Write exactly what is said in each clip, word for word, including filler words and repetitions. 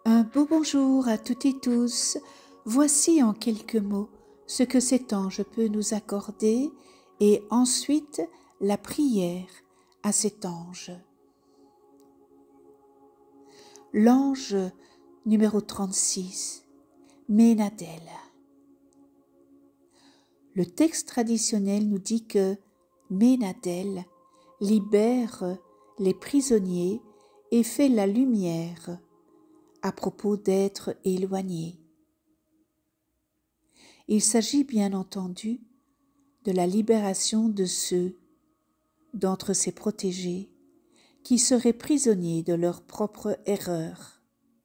Un beau bonjour à toutes et tous. Voici en quelques mots ce que cet ange peut nous accorder et ensuite la prière à cet ange. L'ange numéro trente-six, Ménadel. Le texte traditionnel nous dit que Ménadel libère les prisonniers et fait la lumière à propos d'être éloigné. Il s'agit bien entendu de la libération de ceux d'entre ses protégés qui seraient prisonniers de leur propre erreur,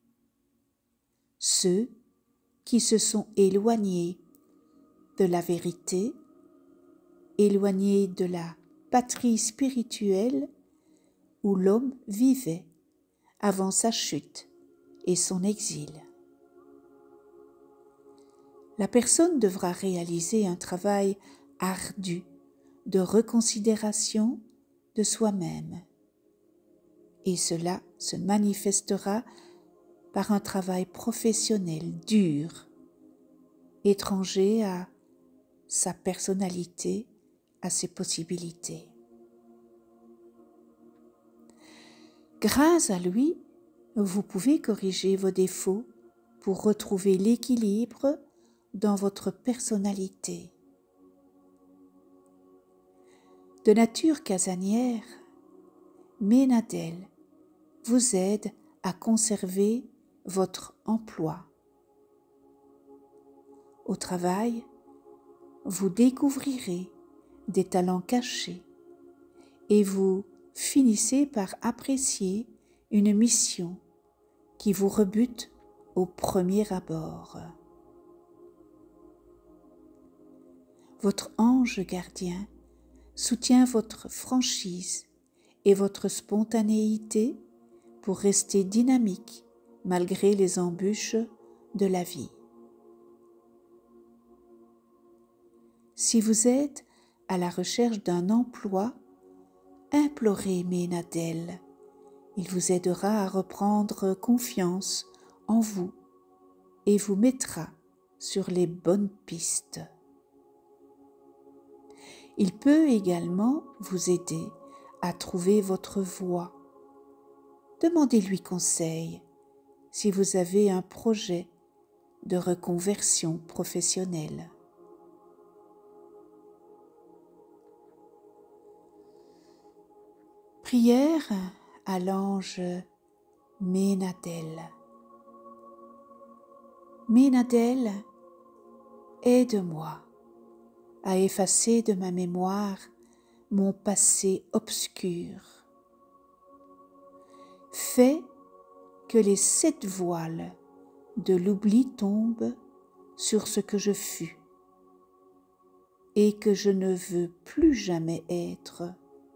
ceux qui se sont éloignés de la vérité, éloignés de la patrie spirituelle où l'homme vivait avant sa chute et son exil. La personne devra réaliser un travail ardu de reconsidération de soi-même, et cela se manifestera par un travail professionnel dur, étranger à sa personnalité, à ses possibilités. Grâce à lui, vous pouvez corriger vos défauts pour retrouver l'équilibre dans votre personnalité. De nature casanière, Ménadel vous aide à conserver votre emploi. Au travail, vous découvrirez des talents cachés et vous finissez par apprécier une mission qui vous rebute au premier abord. Votre ange gardien soutient votre franchise et votre spontanéité pour rester dynamique malgré les embûches de la vie. Si vous êtes à la recherche d'un emploi, implorez Ménadel. Il vous aidera à reprendre confiance en vous et vous mettra sur les bonnes pistes. Il peut également vous aider à trouver votre voie. Demandez-lui conseil si vous avez un projet de reconversion professionnelle. Prière à l'ange Ménadel. Ménadel, aide-moi à effacer de ma mémoire mon passé obscur. Fais que les sept voiles de l'oubli tombent sur ce que je fus et que je ne veux plus jamais être.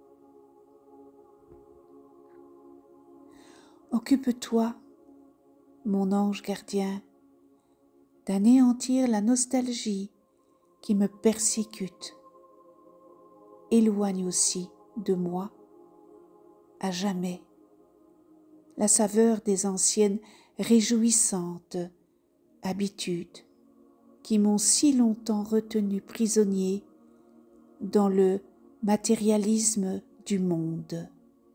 Occupe-toi, mon ange gardien, d'anéantir la nostalgie qui me persécute. Éloigne aussi de moi, à jamais, la saveur des anciennes réjouissantes habitudes qui m'ont si longtemps retenu prisonnier dans le matérialisme du monde.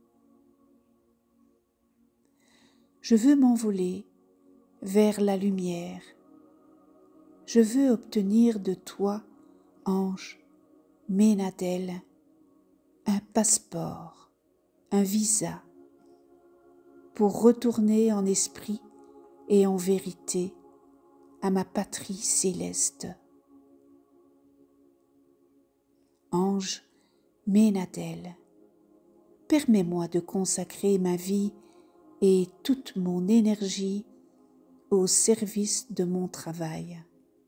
Je veux m'envoler vers la lumière. Je veux obtenir de toi, ange Ménadel, un passeport, un visa, pour retourner en esprit et en vérité à ma patrie céleste. Ange Ménadel, permets-moi de consacrer ma vie et toute mon énergie au service de mon travail.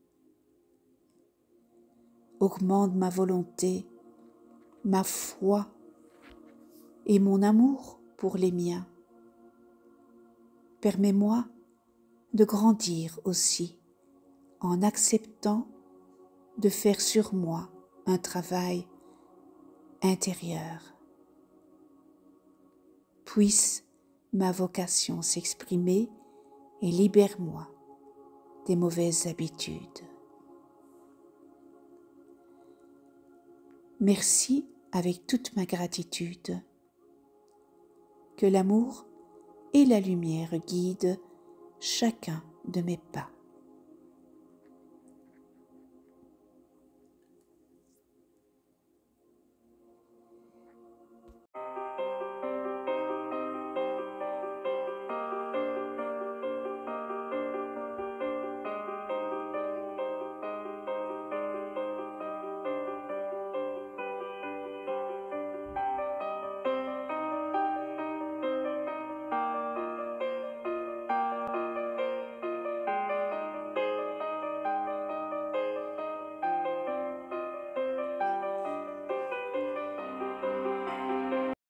Augmente ma volonté, ma foi et mon amour pour les miens. Permets-moi de grandir aussi en acceptant de faire sur moi un travail intérieur. Puisse ma vocation s'exprimer et libère-moi des mauvaises habitudes. Merci avec toute ma gratitude. Que l'amour et la lumière guident chacun de mes pas.